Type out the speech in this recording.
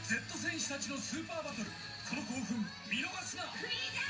Z 戦士たちのスーパーバトル、この興奮見逃すな。フリーザ